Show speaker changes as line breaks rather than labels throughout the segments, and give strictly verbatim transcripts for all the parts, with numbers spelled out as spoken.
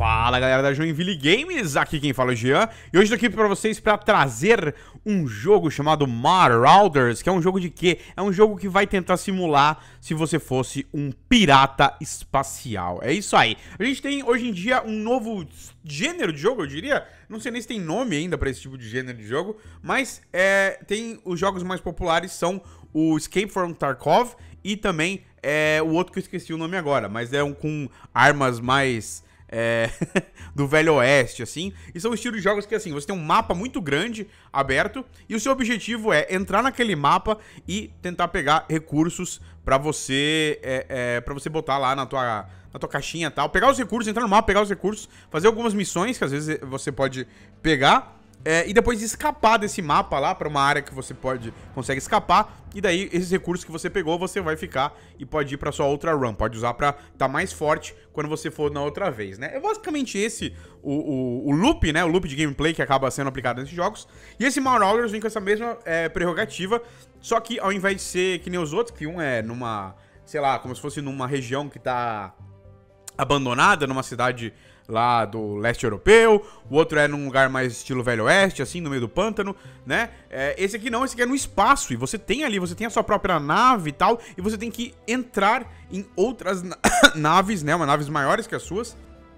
Fala galera da Joinville Games, aqui quem fala é o Jean. E hoje eu tô aqui pra vocês pra trazer um jogo chamado Marauders. Que é um jogo de quê? É um jogo que vai tentar simular se você fosse um pirata espacial. É isso aí. A gente tem hoje em dia um novo gênero de jogo, eu diria. Não sei nem se tem nome ainda pra esse tipo de gênero de jogo. Mas é, tem os jogos mais populares são o Escape from Tarkov e também é, o outro que eu esqueci o nome agora. Mas é um com armas mais... É, do Velho Oeste, assim. E são estilos de jogos que, assim, você tem um mapa muito grande, aberto, e o seu objetivo é entrar naquele mapa e tentar pegar recursos pra você, é, é, pra você botar lá na tua, na tua caixinha e tal. Pegar os recursos, entrar no mapa, pegar os recursos, fazer algumas missões que às vezes você pode pegar. É, e depois escapar desse mapa lá pra uma área que você pode consegue escapar. E daí esses recursos que você pegou você vai ficar e pode ir pra sua outra run. Pode usar pra estar mais forte quando você for na outra vez, né? É basicamente esse o, o, o loop, né? O loop de gameplay que acaba sendo aplicado nesses jogos. E esse Marauders vem com essa mesma é, prerrogativa. Só que ao invés de ser que nem os outros, que um é numa, sei lá, como se fosse numa região que tá abandonada, numa cidade lá do leste europeu, o outro é num lugar mais estilo Velho Oeste, assim, no meio do pântano, né? É, esse aqui não, esse aqui é no espaço, e você tem ali, você tem a sua própria nave e tal, e você tem que entrar em outras na naves, né? Uma naves maiores que as suas,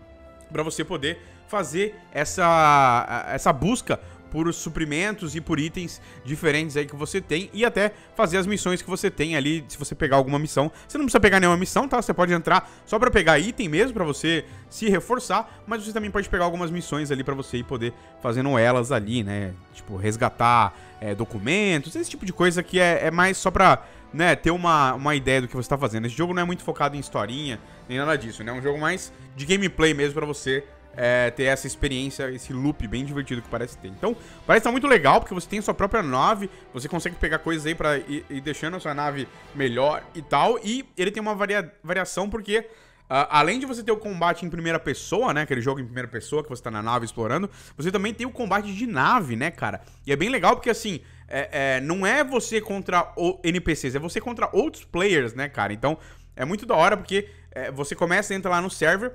pra você poder fazer essa, essa busca por suprimentos e por itens diferentes aí que você tem e até fazer as missões que você tem ali, se você pegar alguma missão. Você não precisa pegar nenhuma missão, tá? Você pode entrar só pra pegar item mesmo, pra você se reforçar, mas você também pode pegar algumas missões ali pra você ir poder fazendo elas ali, né? Tipo, resgatar é, documentos, esse tipo de coisa que é, é mais só pra, né, ter uma, uma ideia do que você tá fazendo. Esse jogo não é muito focado em historinha, nem nada disso, né? É um jogo mais de gameplay mesmo pra você É, ter essa experiência, esse loop bem divertido que parece ter. Então, parece estar muito legal, porque você tem a sua própria nave, você consegue pegar coisas aí pra ir, ir deixando a sua nave melhor e tal, e ele tem uma varia variação porque, uh, além de você ter o combate em primeira pessoa, né, aquele jogo em primeira pessoa que você tá na nave explorando, você também tem o combate de nave, né, cara? E é bem legal porque, assim, é, é, não é você contra o N P Cs, é você contra outros players, né, cara? Então, é muito da hora porque é, você começa, entra lá no server,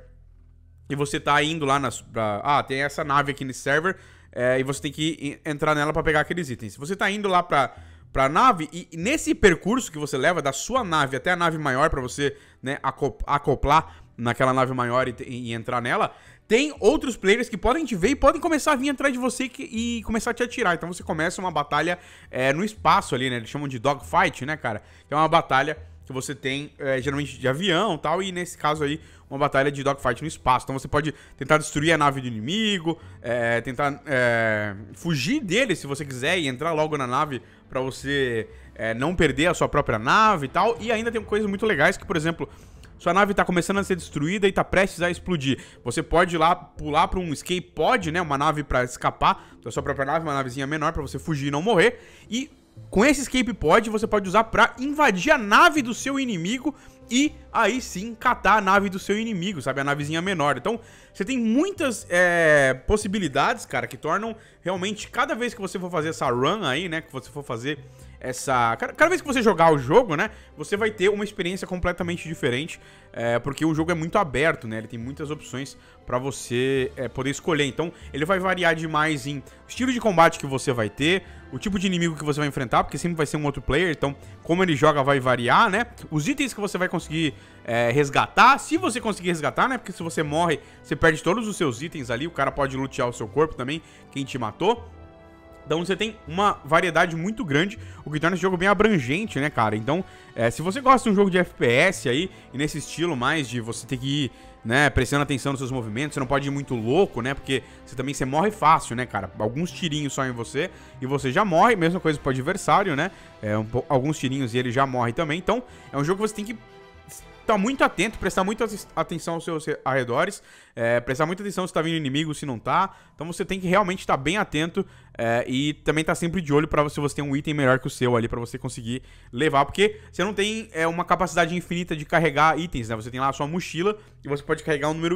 e você tá indo lá nas... Pra, ah, tem essa nave aqui nesse server, é, e você tem que entrar nela pra pegar aqueles itens. Você tá indo lá pra, pra nave, e nesse percurso que você leva da sua nave até a nave maior pra você, né, acoplar naquela nave maior e, e entrar nela, tem outros players que podem te ver e podem começar a vir atrás de você e, e começar a te atirar. Então você começa uma batalha é, no espaço ali, né? Eles chamam de dogfight, né, cara? Que é uma batalha que você tem, é, geralmente, de avião e tal, e nesse caso aí, uma batalha de dogfight no espaço. Então você pode tentar destruir a nave do inimigo, é, tentar é, fugir dele se você quiser e entrar logo na nave pra você é, não perder a sua própria nave e tal. E ainda tem coisas muito legais que, por exemplo, sua nave tá começando a ser destruída e tá prestes a explodir. Você pode ir lá, pular pra um escape pod, né, uma nave pra escapar da sua própria nave, uma navezinha menor pra você fugir e não morrer. E com esse escape pod você pode usar pra invadir a nave do seu inimigo e aí sim catar a nave do seu inimigo, sabe? A navezinha menor. Então você tem muitas é, possibilidades, cara, que tornam realmente, cada vez que você for fazer essa run aí, né, que você for fazer essa... Cada, cada vez que você jogar o jogo, né, você vai ter uma experiência completamente diferente, é, porque o jogo é muito aberto, né, ele tem muitas opções pra você é, poder escolher. Então ele vai variar demais em estilo de combate que você vai ter, o tipo de inimigo que você vai enfrentar, porque sempre vai ser um outro player, então como ele joga vai variar, né, os itens que você vai conseguir é, resgatar, se você conseguir resgatar, né, porque se você morre, você perde todos os seus itens ali, o cara pode lutear o seu corpo também, quem te matou. Então você tem uma variedade muito grande, o que torna esse jogo bem abrangente, né, cara? Então, é, se você gosta de um jogo de F P S aí, e nesse estilo mais de você ter que ir, né, prestando atenção nos seus movimentos, você não pode ir muito louco, né, porque você também você morre fácil, né, cara? Alguns tirinhos só em você e você já morre, mesma coisa pro adversário, né? É, um, alguns tirinhos e ele já morre também. Então, é um jogo que você tem que estar muito atento, prestar muita atenção aos seus arredores, é, prestar muita atenção se tá vindo inimigo, se não tá. Então você tem que realmente estar bem atento é, e também estar sempre de olho pra se você tem um item melhor que o seu ali, pra você conseguir levar, porque você não tem é, uma capacidade infinita de carregar itens, né? Você tem lá a sua mochila e você pode carregar um número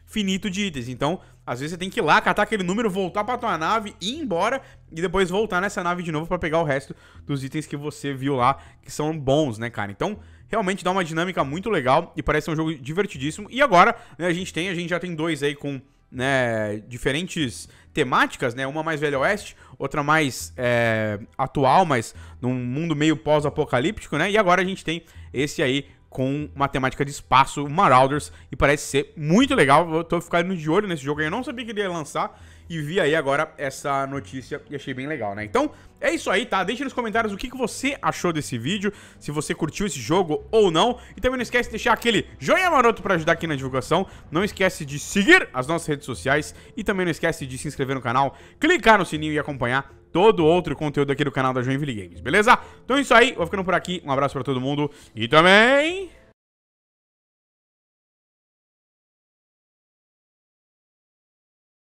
finito de itens. Então, às vezes você tem que ir lá, catar aquele número, voltar pra tua nave, ir embora e depois voltar nessa nave de novo pra pegar o resto dos itens que você viu lá, que são bons, né, cara? Então, realmente dá uma dinâmica muito legal e parece ser um jogo divertidíssimo. E agora, né, a gente tem, a gente já tem dois aí com, né, diferentes temáticas, né? Uma mais Velho Oeste, outra mais é, atual, mas num mundo meio pós-apocalíptico, né? E agora a gente tem esse aí com uma temática de espaço, Marauders, e parece ser muito legal. Eu tô ficando de olho nesse jogo aí, eu não sabia que ele ia lançar, e vi aí agora essa notícia e achei bem legal, né? Então, é isso aí, tá? Deixa nos comentários o que, que você achou desse vídeo, se você curtiu esse jogo ou não, e também não esquece de deixar aquele joinha maroto pra ajudar aqui na divulgação, não esquece de seguir as nossas redes sociais, e também não esquece de se inscrever no canal, clicar no sininho e acompanhar todo outro conteúdo aqui do canal da Joinville Games, beleza? Então é isso aí, vou ficando por aqui, um abraço pra todo mundo e também...